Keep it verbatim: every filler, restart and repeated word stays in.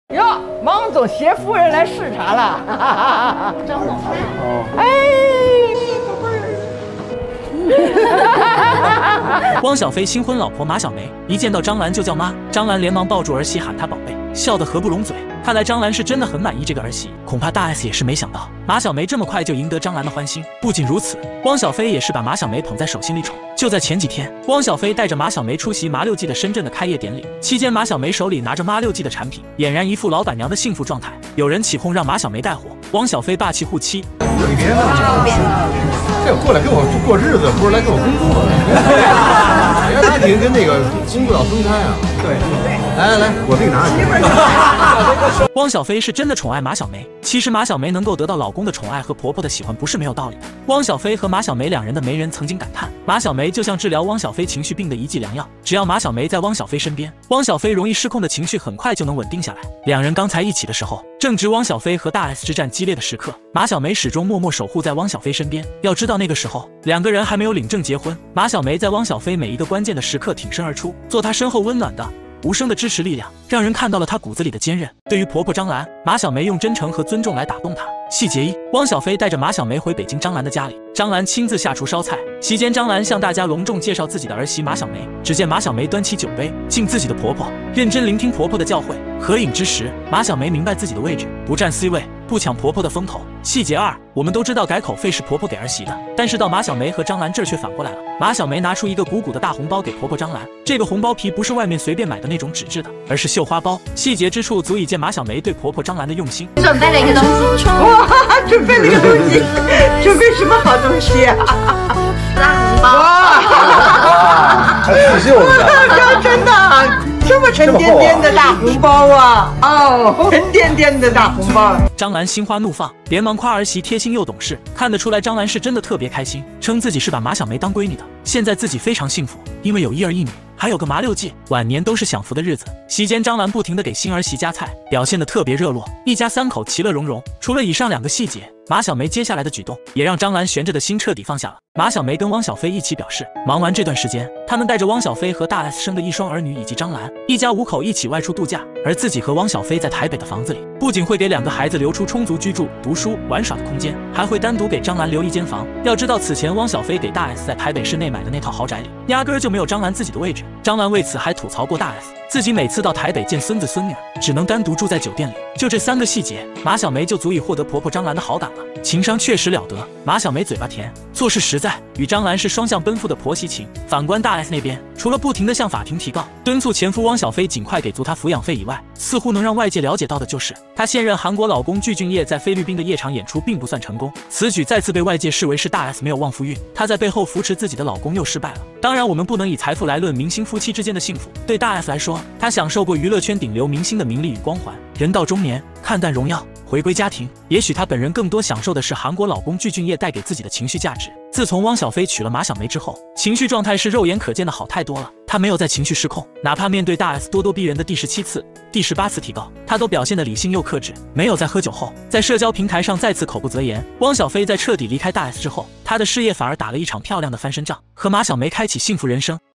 哟，芒总携夫人来视察了，哈哈哈哈真好看哦！ 哎，汪小菲新婚老婆马小梅一见到张兰就叫妈，张兰连忙抱住儿媳喊她宝贝，笑得合不拢嘴。看来张兰是真的很满意这个儿媳，恐怕大 S 也是没想到马小梅这么快就赢得张兰的欢心。不仅如此，汪小菲也是把马小梅捧在手心里宠。就在前几天，汪小菲带着马小梅出席麻六记的深圳的开业典礼，期间马小梅手里拿着麻六记的产品，俨然一副老板娘的幸福状态。有人起哄让马小梅带货，汪小菲霸气护妻。 你别闹了，这过来跟我过日子，不是来跟我工作的。家庭跟那个工作要分开啊。对对，来来来，我给你拿去。 汪小菲是真的宠爱马小梅。其实马小梅能够得到老公的宠爱和婆婆的喜欢不是没有道理的。汪小菲和马小梅两人的媒人曾经感叹，马小梅就像治疗汪小菲情绪病的一剂良药，只要马小梅在汪小菲身边，汪小菲容易失控的情绪很快就能稳定下来。两人刚才一起的时候，正值汪小菲和大 S 之战激烈的时刻，马小梅始终默默守护在汪小菲身边。要知道那个时候两个人还没有领证结婚，马小梅在汪小菲每一个关键的时刻挺身而出，做他身后温暖的无声的支持力量，让人看到了她骨子里的坚韧。对于婆婆张兰，马小梅用真诚和尊重来打动她。细节一，汪小菲带着马小梅回北京张兰的家里，张兰亲自下厨烧菜。席间，张兰向大家隆重介绍自己的儿媳马小梅。只见马小梅端起酒杯，敬自己的婆婆，认真聆听婆婆的教诲。合影之时，马小梅明白自己的位置，不占 C 位，不抢婆婆的风头。细节二，我们都知道改口费是婆婆给儿媳的，但是到马小梅和张兰这儿却反过来了。马小梅拿出一个鼓鼓的大红包给婆婆张兰，这个红包皮不是外面随便买的那种纸质的，而是绣花包。细节之处足以见马小梅对婆婆张兰的用心。 准备了一个东西， 哇，准备了一个东西，准备什么好东西啊？ 大红包。 哇，还刺绣的， 真的。这么沉甸甸的大红包啊！哦，沉甸甸的大红包。 张兰心花怒放，连忙夸儿媳贴心又懂事。看得出来，张兰是真的特别开心，称自己是把马小梅当闺女的。现在自己非常幸福，因为有一儿一女，还有个麻六记，晚年都是享福的日子。席间，张兰不停地给新儿媳夹菜，表现得特别热络，一家三口其乐融融。除了以上两个细节，马小梅接下来的举动也让张兰悬着的心彻底放下了。马小梅跟汪小菲一起表示，忙完这段时间，他们带着汪小菲和大 S 生的一双儿女以及张兰，一家五口一起外出度假。而自己和汪小菲在台北的房子里，不仅会给两个孩子留出充足居住、读书、玩耍的空间，还会单独给张兰留一间房。要知道，此前汪小菲给大 S 在台北市内买的那套豪宅里，压根儿就没有张兰自己的位置。张兰为此还吐槽过大 S， 自己每次到台北见孙子孙女，只能单独住在酒店里。就这三个细节，马小梅就足以获得婆婆张兰的好感了。情商确实了得，马小梅嘴巴甜，做事实在，与张兰是双向奔赴的婆媳情。反观大 S 那边，除了不停地向法庭提告，敦促前夫汪小菲尽快给足她抚养费以外，似乎能让外界了解到的就是她现任韩国老公具俊晔在菲律宾的夜场演出并不算成功。此举再次被外界视为是大 S 没有旺夫运，她在背后扶持自己的老公又失败了。当然，我们不能以财富来论明星夫妻之间的幸福。对大 S 来说，她享受过娱乐圈顶流明星的名利与光环，人到中年看淡荣耀，回归家庭，也许她本人更多享受的是韩国老公具俊晔带给自己的情绪价值。自从汪小菲娶了马小梅之后，情绪状态是肉眼可见的好太多了。她没有在情绪失控，哪怕面对大 S 咄咄逼人的第十七次、第十八次提告，她都表现得理性又克制，没有在喝酒后在社交平台上再次口不择言。汪小菲在彻底离开大 S 之后，他的事业反而打了一场漂亮的翻身仗，和马小梅开启幸福人生。